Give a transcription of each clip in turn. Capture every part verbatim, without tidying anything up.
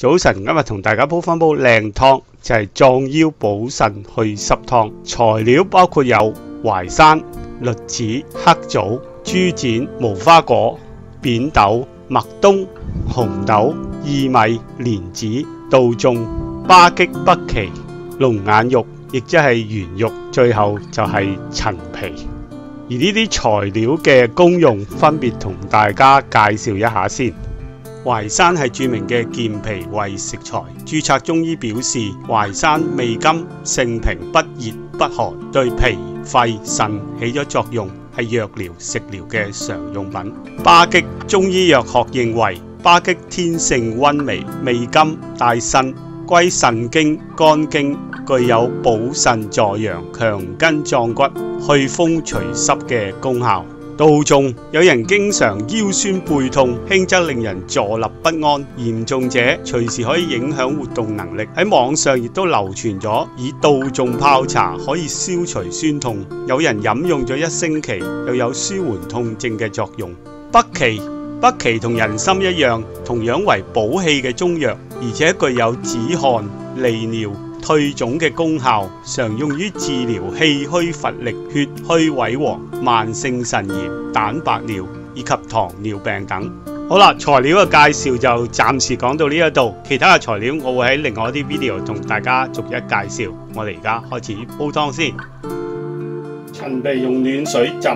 早晨，今日同大家煲翻煲靚湯，就係壯腰補腎去濕湯。材料包括有淮山、栗子、黑棗、豬展、無花果、扁豆、麥冬、紅豆、薏米、蓮子、杜仲、巴戟、北芪、龍眼肉，亦即係圓肉，最後就係陳皮。而呢啲材料嘅功用，分別同大家介紹一下先。淮山係著名嘅健脾胃食材，註冊中醫表示，淮山味甘，性平，不熱不寒，對脾、肺、腎起咗作用，係藥療、食療嘅常用品。巴戟，中醫藥學認為，巴戟天性溫微，味甘，帶辛，歸腎經、肝經，具有補腎助陽、強筋壯骨、去風除濕嘅功效。杜仲，有人經常腰酸背痛，輕則令人坐立不安，嚴重者隨時可以影響活動能力。喺網上亦都流傳咗以杜仲泡茶可以消除酸痛，有人飲用咗一星期，又有舒緩痛症嘅作用。北芪，北芪同人參一樣，同樣為補氣嘅中藥，而且具有止汗、利尿、退腫嘅功效，常用於治療氣虛乏力、血虛萎黃、慢性腎炎、蛋白尿以及糖尿病等。好啦，材料嘅介紹就暫時講到呢一度，其他嘅材料我會喺另外一啲 video 同大家逐一介紹。我哋而家開始煲湯先。陳皮用暖水浸，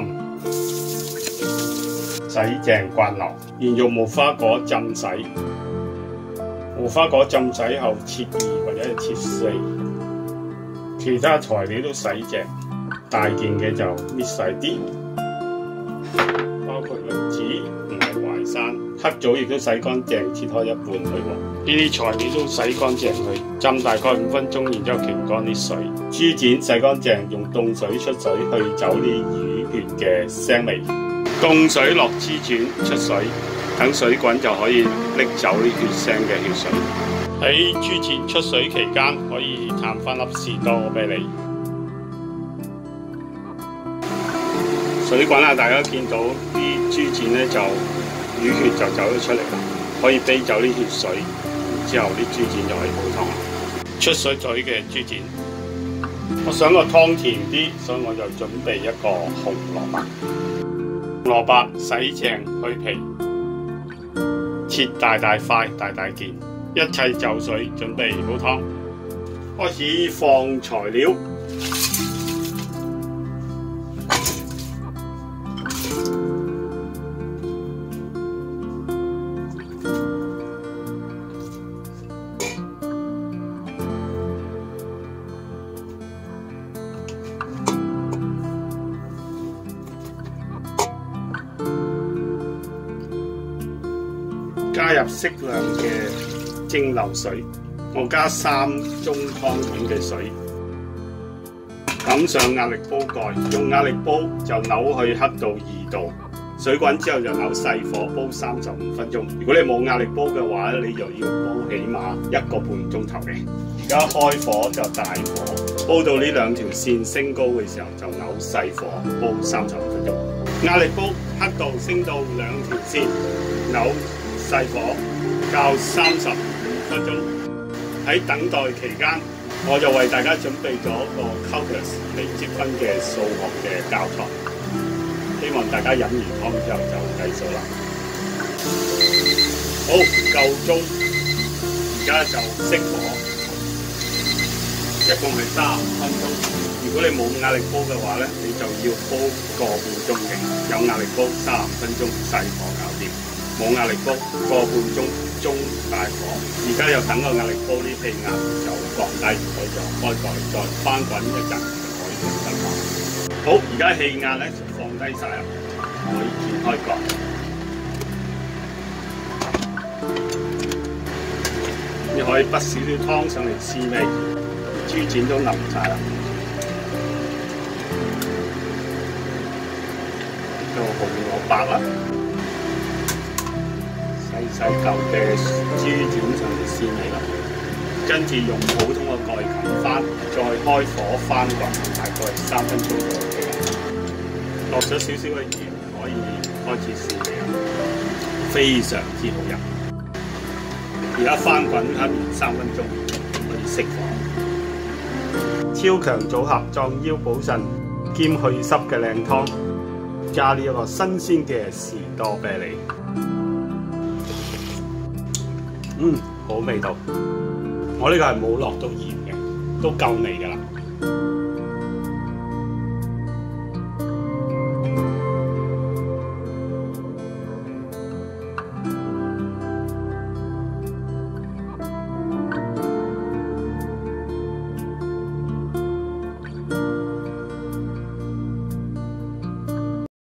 洗淨刮流，然用無花果浸洗。無花果浸洗後切二或者係切四，其他材料都洗淨，大件嘅就搣細啲，包括栗子同埋淮山、黑棗亦都洗乾淨，切開一半去黃。呢啲材料都洗乾淨去浸大概五分鐘，然之後擎乾啲水。豬展洗乾淨，用凍水出水去走啲魚血嘅腥味。凍水落豬展出水。等水滾就可以拎走啲血腥嘅血水。喺豬展出水期間，可以探翻粒士多啤梨。水滾啦，大家見到啲豬展咧就魚血就走咗出嚟啦，可以啤走啲血水，然之後啲豬展就可以煲湯啦。出水嘴嘅豬展，我想個湯甜啲，所以我就準備一個紅蘿蔔。蘿蔔洗淨去皮。切大大塊、大大件，一切就緒，準備煲湯。開始放材料，加入適量嘅蒸餾水，我加三盅湯碗嘅水，冚上壓力煲蓋，用壓力煲就扭去黑到二度，水滾之後就扭細火煲三十五分鐘。如果你冇壓力煲嘅話，你就要煲起碼一個半鐘頭嘅。而家開火就大火，煲到呢兩條線升高嘅時候就扭細火煲三十五分鐘。壓力煲黑度升到兩條線，扭細火較三十五分鐘。喺等待期間，我就為大家準備咗個 calculus 嚟積分嘅數學嘅教材，希望大家飲完湯之後就計數啦。好，夠鐘，而家就熄火，一共係三十五分鐘。如果你冇壓力煲嘅話咧，你就要煲個半鐘嘅。有壓力煲三十五分鐘細火搞掂。冇壓力煲個半鐘中大火，而家又等個壓力煲啲氣壓就降低，我就開蓋再翻滾一陣就可以用得啦。好，而家氣壓咧就放低晒啦，可以掀開蓋。你可以滗少少湯上嚟試味，豬展都腍晒啦。做紅蘿蔔啦。細嚿嘅豬展上嚟鮮味啦，跟住用普通嘅蓋冚翻，再開火翻滾，大概三分鐘就 OK 啦。落咗少少嘅鹽，可以開始試味啦，非常之好飲。 而家翻滾一年三分鐘，可以熄火。超強組合，壯腰補腎兼去濕嘅靚湯，加呢一個新鮮嘅士多啤梨，嗯，好味道。我呢個係冇落到鹽嘅，都夠味㗎啦。